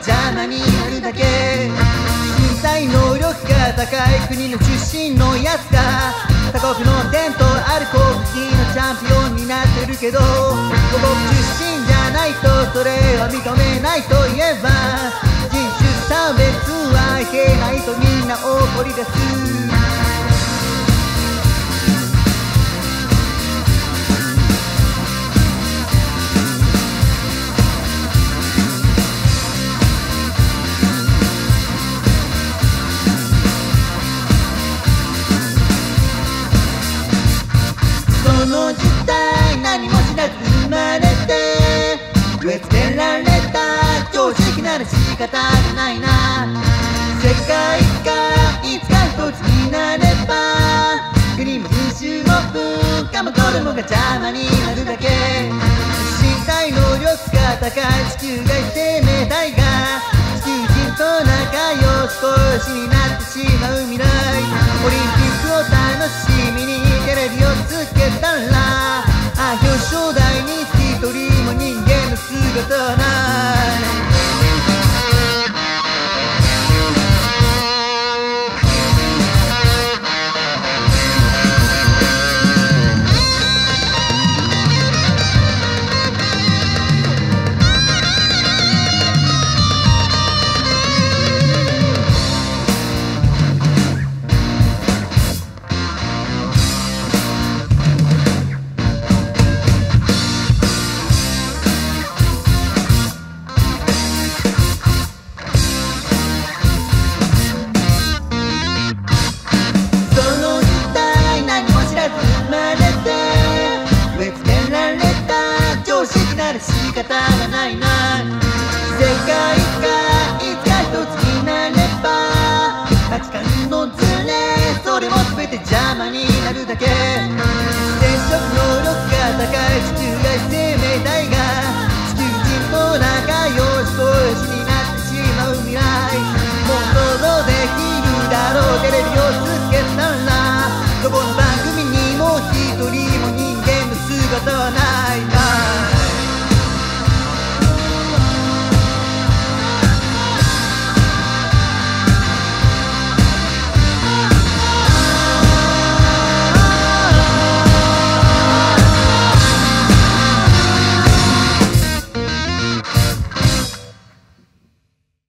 邪魔になるだけ。身体能力が高い国の出身のやつが他国の伝統ある国技のチャンピオンになってるけど、母国出身じゃないとそれは認めないと言えば、人種差別はいけないとみんな怒り出す。その時代何も知らず生まれて植え付けられた常識なら仕方がないな。世界がいつか一つになれば国も人種も文化もどれもが邪魔になるだけ。身体能力が高い地球外生命体が地球人と仲良し恋しになってしまう未来。オリンピックを楽しみにテレビをつけたら表彰台に一人も人間の姿はない。仕方がないな。